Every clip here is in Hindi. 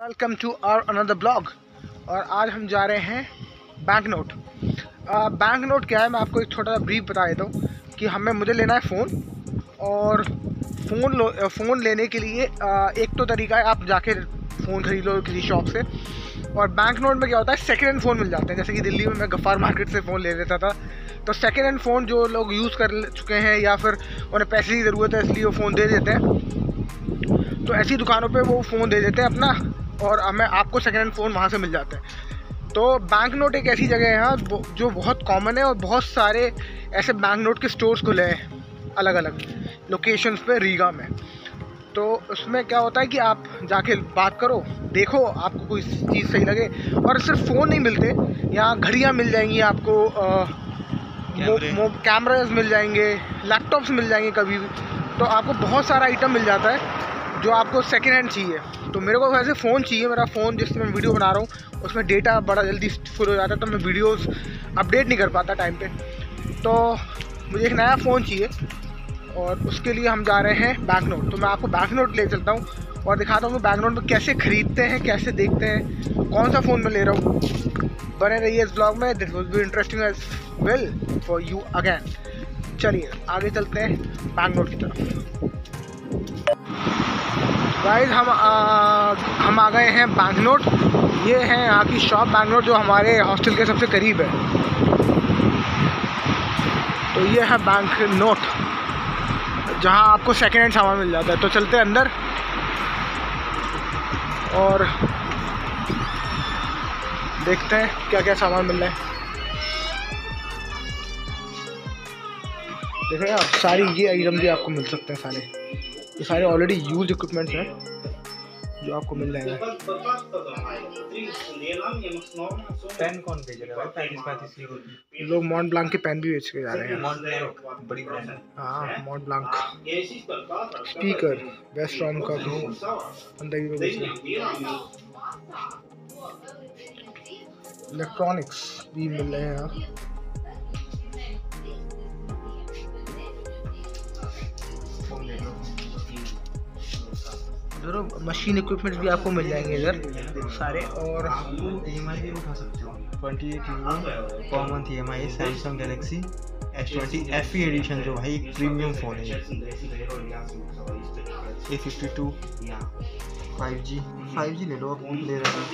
Welcome to our another blog. और आज हम जा रहे हैं बैंक नोट। बैंक नोट क्या है, मैं आपको एक छोटा सा ब्रीफ बता देता हूँ कि मुझे लेना है फ़ोन। और फ़ोन लेने के लिए एक तो तरीका है, आप जाके फ़ोन खरीद लो किसी शॉप से। और बैंक नोट में क्या होता है, सेकेंड हैंड फ़ोन मिल जाते हैं। जैसे कि दिल्ली में मैं गफ्फार मार्केट से फ़ोन ले लेता था, तो सेकेंड हैंड फ़ोन जो लोग यूज़ कर चुके हैं या फिर उन्हें पैसे की ज़रूरत है इसलिए वो फ़ोन दे देते हैं, तो ऐसी दुकानों पे वो फ़ोन दे देते हैं अपना, और हमें आपको सेकेंड हैंड फ़ोन वहाँ से मिल जाते हैं। तो बैंक नोट एक ऐसी जगह है यहाँ जो बहुत कॉमन है, और बहुत सारे ऐसे बैंक नोट के स्टोर्स खुले हैं अलग अलग लोकेशंस पे रीगा में। तो उसमें क्या होता है कि आप जाके बात करो, देखो आपको कोई चीज़ सही लगे। और सिर्फ फ़ोन नहीं मिलते यहाँ, घड़ियाँ मिल जाएंगी आपको, कैमराज मिल जाएंगे, लैपटॉप्स मिल जाएंगे कभी भी। तो आपको बहुत सारा आइटम मिल जाता है जो आपको सेकेंड हैंड चाहिए। तो मेरे को वैसे फ़ोन चाहिए, मेरा फ़ोन जिससे मैं वीडियो बना रहा हूँ उसमें डेटा बड़ा जल्दी फुल हो जाता है, तो मैं वीडियोस अपडेट नहीं कर पाता टाइम पे। तो मुझे एक नया फ़ोन चाहिए और उसके लिए हम जा रहे हैं बैंक नोट। तो मैं आपको बैंक नोट ले चलता हूँ और दिखाता हूँ कि बैंक नोट में कैसे ख़रीदते हैं, कैसे देखते हैं, कौन सा फ़ोन मैं ले रहा हूँ। बने रहिए इस ब्लॉग में, this will be interesting as well for you again. चलिए आगे चलते हैं बैंक नोट की तरफ। गाइस हम आ गए हैं बैंक नोट। ये है यहाँ की शॉप बैंक नोट, जो हमारे हॉस्टल के सबसे करीब है। तो ये है बैंक नोट जहाँ आपको सेकेंड हैंड सामान मिल जाता है। तो चलते हैं अंदर और देखते हैं क्या क्या सामान मिल रहा है। देख रहे हैं आप, सारी ये आइटम भी आपको मिल सकते हैं। ये सारे ऑलरेडी यूज इक्विपमेंट्स हैं जो आपको मिल जाएंगे। पेन कौन बेच रहा है? 35 लोग मॉन्ट ब्लांक के पेन भी बेच के जा रहे हैं। बड़ी ब्रांड है। हाँ, मॉन्ट ब्लांक। स्पीकर वेस्ट्रॉन का भी अंदर ही बेच रहे हैं। इलेक्ट्रॉनिक्स भी मिल रहे हैं यहाँ। मशीन इक्विपमेंट्स भी आपको मिल जाएंगे इधर सारे। और EMI भी उठा सकते हो। 28 euro per month EMI। Samsung Galaxy S20 FE edition, जो भाई प्रीमियम फ़ोन है। A52 5G ले लो, आप ले रहे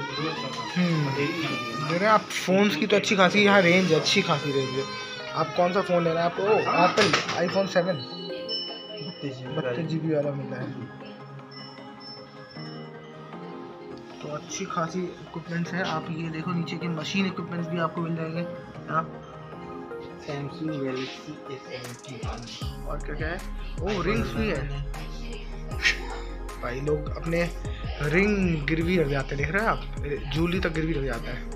मेरे आप फ़ोन्स की तो अच्छी खासी यहाँ रेंज है, अच्छी खासी रेंज है। आप कौन सा फ़ोन लेना है आपको? एप्पल iPhone 7 32 GB वाला मिल रहा है। तो अच्छी खासी इक्विपमेंट्स हैं। आप ये देखो नीचे के मशीन इक्विपमेंट्स भी आपको मिल जाएंगे यहाँ। सैमसंग गैलेक्सी A70 और क्या क्या है, ओ रिंग्स भी है भाई। लोग अपने रिंग गिरवी रख जाते हैं, देख रहे हैं आप, ज्वेलरी तक गिरवी रख जाता है।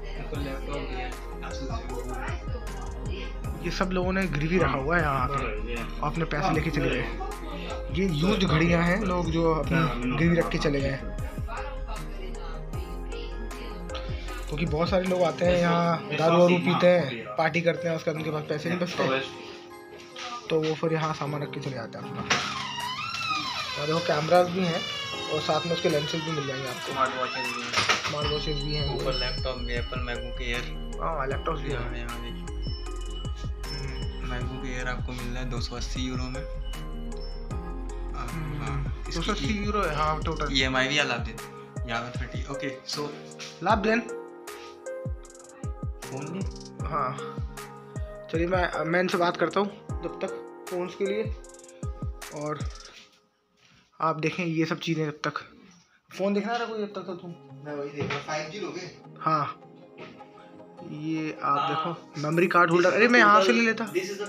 ये सब लोगों ने गिरवी रखा हुआ है यहाँ पे, अपने पैसे लेके चले गए। ये यूज घड़ियाँ हैं, लोग जो अपनी गिरवी रख के चले गए हैं। क्योंकि बहुत सारे लोग आते हैं यहाँ, दारू वारू पीते हैं, पार्टी करते हैं, उसके बाद उनके पास पैसे नहीं बचते, तो वो फिर यहाँ सामान रख के चले जाते हैं अपना। और देखो कैमरास भी हैं और साथ में उसके लेंसेज भी मिल जाएंगे आपको। स्मार्ट वॉचेस भी हैं। ऊपर लैपटॉप में एप्पल मैकबुक एयर। हाँ, लैपटॉप भी हैं। मैकबुक एयर आपको मिल रहा है 280 यूरो में। 280 यूरो है हाँ टोटल। EMI भी लाभ देते यहाँ पे 30। ओके सो लाभ देन फोन नहीं। हाँ चलिए मैं इनसे बात करता हूँ जब तक फ़ोन्स के लिए। और आप देखें ये सब चीज़ें, जब तक फ़ोन देखना रहा कोई जब तक, तो तुम मैं वही देख रहा हूँ। 5G लोगे? हाँ ये आप देखो मेमोरी कार्ड होल्डर। अरे मैं यहाँ से ले लेता।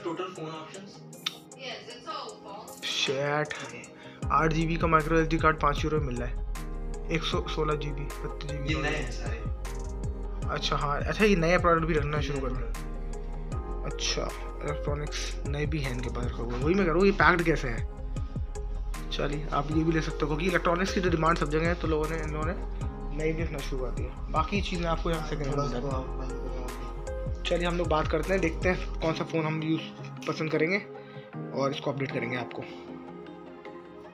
शेट 8 GB का माइक्रो SD कार्ड 5 यूरो मिल रहा है। 116 GB 32 GB। अच्छा हाँ, अच्छा ये नया प्रोडक्ट भी रखना शुरू कर दें। अच्छा इलेक्ट्रॉनिक्स नए भी हैं इनके पास, वही मैं कह रहा हूँ, ये पैक्ड कैसे है। चलिए आप ये भी ले सकते हो, क्योंकि इलेक्ट्रॉनिक्स की तो डिमांड सब जगह है, तो लोगों ने इन्होंने नई भी रखना शुरू कर दिया। बाकी चीज़ें आपको यहाँ से कहीं मिल जाती है। चलिए हम लोग बात करते हैं, देखते हैं कौन सा फ़ोन हम यूज़ पसंद करेंगे और इसको अपडेट करेंगे आपको।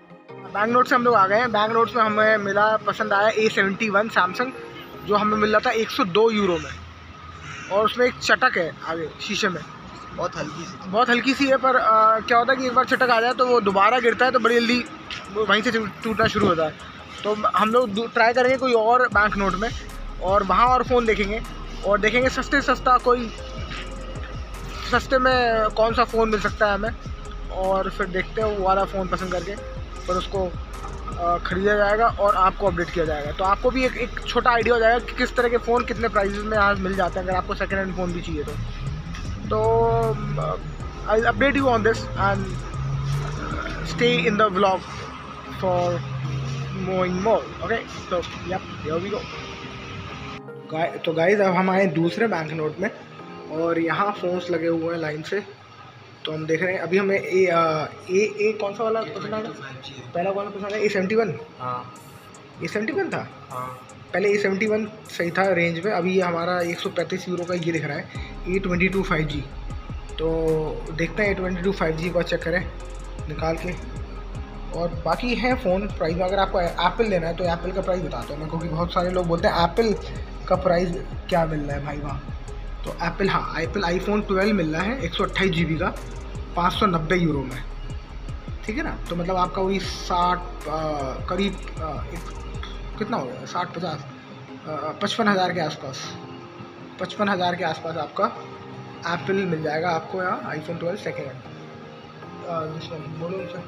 बैंक नोट से हम लोग आ गए हैं। बैंक नोट्स में हमें मिला, पसंद आया A71 सैमसंग, जो हमें मिल रहा था 102 यूरो में, और उसमें एक चटक है आगे शीशे में, बहुत हल्की सी है। पर क्या होता है कि एक बार चटक आ जाए तो वो दोबारा गिरता है तो बड़ी जल्दी वहीं से टूटना शुरू होता है। तो हम लोग ट्राई करेंगे कोई और बैंक नोट में, और वहाँ और फ़ोन देखेंगे, और देखेंगे सस्ते सस्ता कोई सस्ते में कौन सा फ़ोन मिल सकता है हमें, और फिर देखते हैं वो वाला फ़ोन पसंद करके फिर उसको ख़रीदा जाएगा और आपको अपडेट किया जाएगा। तो आपको भी एक छोटा आइडिया हो जाएगा कि किस तरह के फ़ोन कितने प्राइसेस में आज मिल जाते हैं, अगर आपको सेकेंड हैंड फ़ोन भी चाहिए तो I update you on this and stay in the vlog for more. Okay, तो हियर वी गो। तो गाइस अब हम आए दूसरे बैंक नोट में, और यहाँ फ़ोन्स लगे हुए हैं लाइन से। तो हम देख रहे हैं, अभी हमें ए कौन सा वाला पसंद आया? पहला कौन सा पसंद है? A71। हाँ, A71 था। हाँ, पहले A71 सही था रेंज में। अभी ये हमारा 135 यूरो का ये दिख रहा है A22 5G। तो देखते हैं A22 5G को चेक करें निकाल के। और बाकी है फ़ोन प्राइस में, अगर आपको एप्पल लेना है तो एप्पल का प्राइस बताता हूँ मैं, क्योंकि बहुत सारे लोग बोलते हैं एप्पल का प्राइस क्या मिल रहा है भाई वहाँ। तो एप्पल, हाँ, एप्पल iPhone 12 मिल रहा है 128 GB का 590 यूरो में, ठीक है ना। तो मतलब आपका वही 60 करीब कितना हो गया, 60-50 55,000 के आसपास, 55,000 के आसपास आपका एप्पल मिल जाएगा आपको यहाँ iPhone 12 सेकेंड हैंड। बोलो उनसे।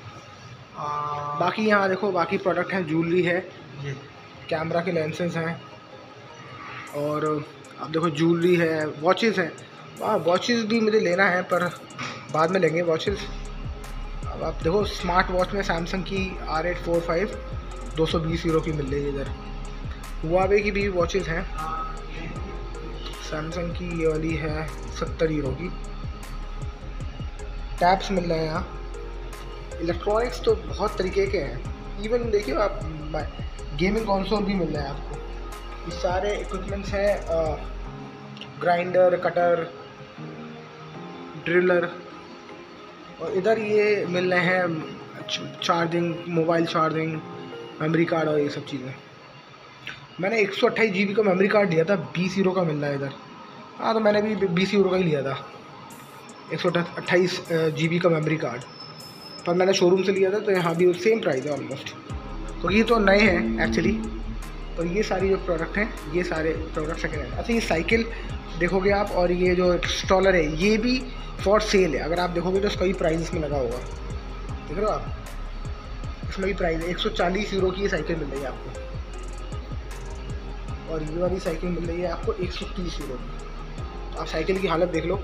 बाकी यहाँ देखो, बाकी प्रोडक्ट हैं, ज्वेलरी है, कैमरा के लेंसेज हैं, और अब देखो ज्वेलरी है, वॉचेस हैं। वाह, वॉचेस भी मुझे लेना है पर बाद में लेंगे वॉचेस। अब आप देखो स्मार्ट वॉच में सैमसंग की R845 220 यूरो की मिल रही है। इधर हुआवे की भी वॉचेस हैं, सैमसंग की ये वाली है 70 यूरो की। टैब्स मिल रहे हैं यहाँ। इलेक्ट्रॉनिक्स तो बहुत तरीके के हैं, इवन देखिए आप गेमिंग कंसोल भी मिल रहे हैं आपको। ये सारे इक्विपमेंट्स हैं, ग्राइंडर, कटर, ड्रिलर, और इधर ये मिल रहे हैं charging, mobile charging, memory card और ये सब चीज़ें। मैंने 128 GB का मेमोरी कार्ड लिया था, 20 यूरो का मिल रहा है इधर। हाँ, तो मैंने भी 20 यूरो का ही लिया था 128 GB का मेमोरी कार्ड, पर मैंने शोरूम से लिया था। तो यहाँ भी सेम प्राइस है ऑलमोस्ट। तो ये तो नए हैं एक्चुअली, और ये सारी जो प्रोडक्ट हैं ये सारे प्रोडक्ट सेकेंड हैंड। अच्छा, ये साइकिल देखोगे आप, और ये जो स्टॉलर है ये भी फॉर सेल है। अगर आप देखोगे तो इसका भी प्राइस इसमें लगा होगा, देख रहे हो आप, इसमें भी प्राइस है 140 यूरो की ये साइकिल मिल रही है आपको, और ये वाली साइकिल मिल रही है आपको 130 यूरो की। तो आप साइकिल की हालत देख लो।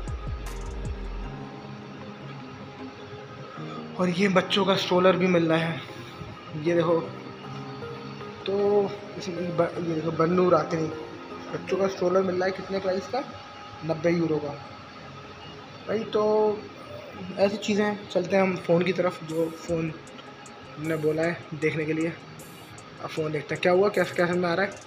और ये बच्चों का स्ट्रोलर भी मिल रहा है, ये देखो। तो ये देखो बन्नू रातनी, बच्चों का स्ट्रोलर मिल रहा है कितने प्राइस का? 90 यूरो का भाई। तो ऐसी चीज़ें हैं। चलते हैं हम फ़ोन की तरफ, जो फ़ोन ने बोला है देखने के लिए। अब फ़ोन देखते हैं क्या हुआ, कैसे में आ रहा है।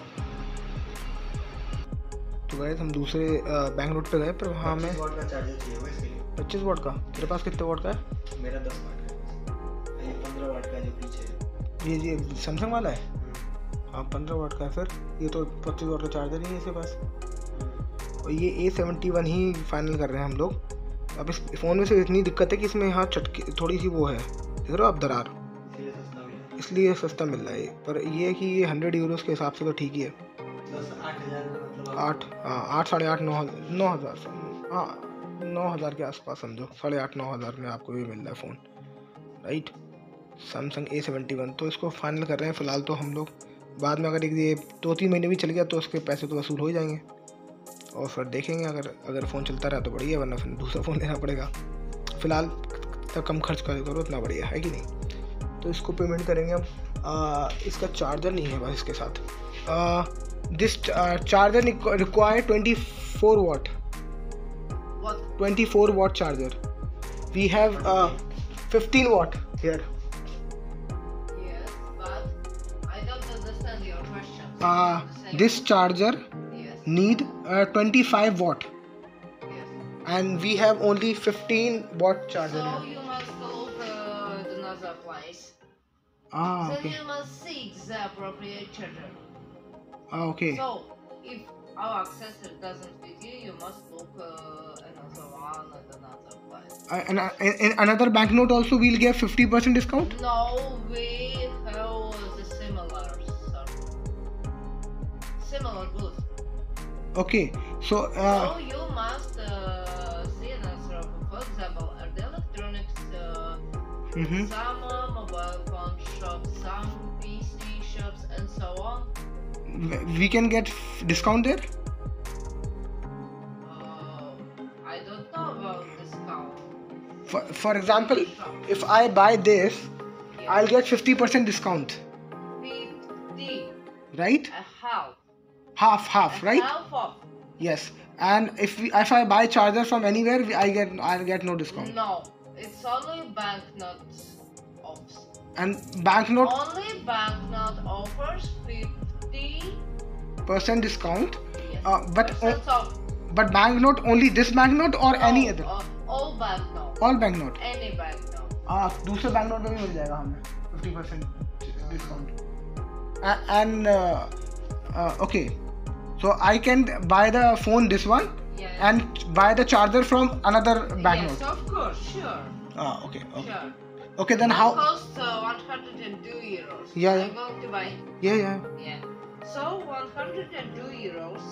तो गए हम दूसरे बैंक नोट पे गए, पर वहाँ हमें 25 वॉट का चार्जर चाहिए। 25 वॉट का। तेरे पास कितने वॉट का है? मेरा 10 वॉट का है। ये 15 वॉट का जो पीछे है, ये सैमसंग वाला है। हाँ, 15 वॉट का है। फिर ये तो 25 वॉट का चार्जर ही है इसके पास। और ये A71 ही फाइनल कर रहे हैं हम लोग। अब इस फ़ोन में से इतनी दिक्कत है कि इसमें यहाँ चटकी थोड़ी सी वो है, देख रहे हो आप, दरार, इसलिए सस्ता मिल रहा है। पर ये है कि ये 100 यूरोस के हिसाब से तो ठीक ही है। 8 साढ़े 8 9 हज़ार, हाँ 9,000 के आसपास समझो, 8.5-9 हज़ार में आपको ये मिल रहा है फ़ोन, राइट। सैमसंग A71 तो इसको फाइनल कर रहे हैं फ़िलहाल। तो हम लोग बाद में अगर ये 2-3 महीने भी चल गया तो उसके पैसे तो वसूल हो ही जाएंगे, और फिर देखेंगे अगर फ़ोन चलता रहा तो बढ़िया, वरना फिर दूसरा फ़ोन लेना पड़ेगा। फ़िलहाल तक कम खर्च करो उतना बढ़िया है कि नहीं। तो इसको पेमेंट करेंगे हम। इसका चार्जर नहीं है बस इसके साथ। This charger require 24 watt 24 watt charger. We have 15 watt here. Yes, but I don't understand your question. This charger Yes. need 25 watt, Yes. and we have only 15 watt charger So here. you must look another place. Ah, Then okay. you must seek the appropriate charger. Ah, okay. So, if our accessory doesn't fit you, you must look another one at another place. In another banknote also we'll get 50% discount? No, we have the similar goods. Okay. So, So you must see another, for example, the electronics, mhm. some mobile phone shops, some PC shops, and so on. We can get discount there? I don't know about discount. For example, if I buy this, I'll get 50% discount, 50, right? a half. Half, A right? half off. Yes. And if I buy charger from anywhere, I'll get no discount. No, it's only banknotes offs. And banknote Only banknote offers 50% discount. yes, But percent off. but banknote only this banknote or any other? All banknote. All banknote. Any banknote. दूसरे banknote में भी मिल जाएगा हमें 50% discount. And okay, so I can buy the phone this one Yes. and buy the charger from another banknote. Yes, of course, sure. Okay. Sure. Okay, then That how? costs 102 euros. Yeah, I'm going to buy. Yeah. Yeah. So 102 euros.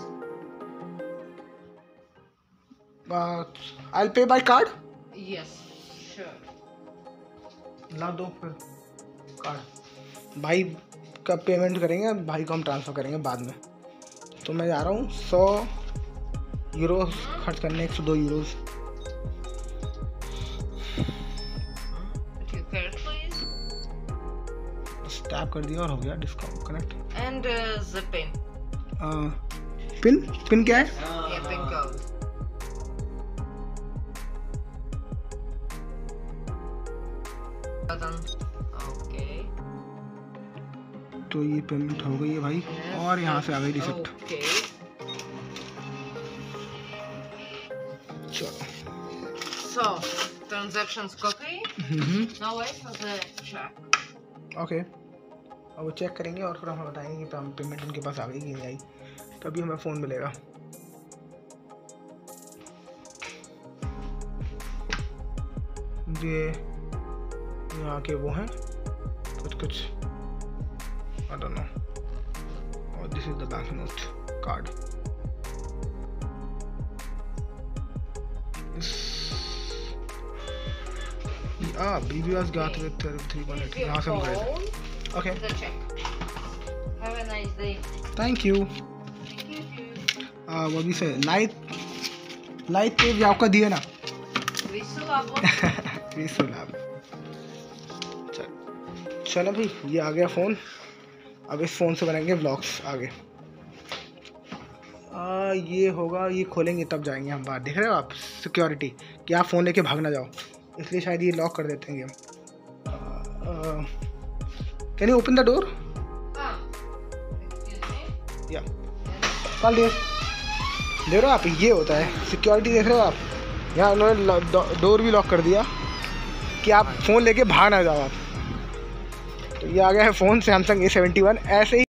I'll pay by card. Yes, sure. ला दो फिर कार्ड, भाई का पेमेंट करेंगे, भाई को हम ट्रांसफ़र करेंगे बाद में। तो मैं जा रहा हूँ 100 यूरो खर्च करने, 102 euros. Put your card, please. Tap कर दिया और हो गया discount connect. And the pin. Pin क्या है? Yeah, pin code. Button. Okay. तो ये पेमेंट हो गई है भाई, और यहाँ से आ गई रिसिप्ट। Okay. चलो। So, transactions copy. Now wait for the check. Okay, अब वो चेक करेंगे और फिर हमें बताएंगे कि पेमेंट उनके पास आ गई कि नहीं आई, तभी हमें फ़ोन मिलेगा। ये यहाँ के वो हैं कुछ I don't know. Oh, this is the banknote card. BBS got with 318. यहाँ से हम गए थे। Okay. The check. Have a nice day. Thank you. Thank you. वो भी से लाइट पे भी आपका दिए ना। चलो भाई, ये आ गया फ़ोन। अब इस फ़ोन से बनाएंगे व्लॉग्स आगे। ये होगा, ये खोलेंगे तब जाएंगे हम बाहर। देख रहे हो आप सिक्योरिटी, कि आप फ़ोन लेके भाग ना जाओ, इसलिए शायद ये लॉक कर देते हैं हम। Can you open the door? या कल देख रहे हो आप, ये होता है सिक्योरिटी। देख रहे हो आप, यहाँ उन्होंने डोर भी लॉक कर दिया कि आप फ़ोन लेके भाग ना जाओ आप। तो ये आ गया है फ़ोन सैमसंग A71। ऐसे ही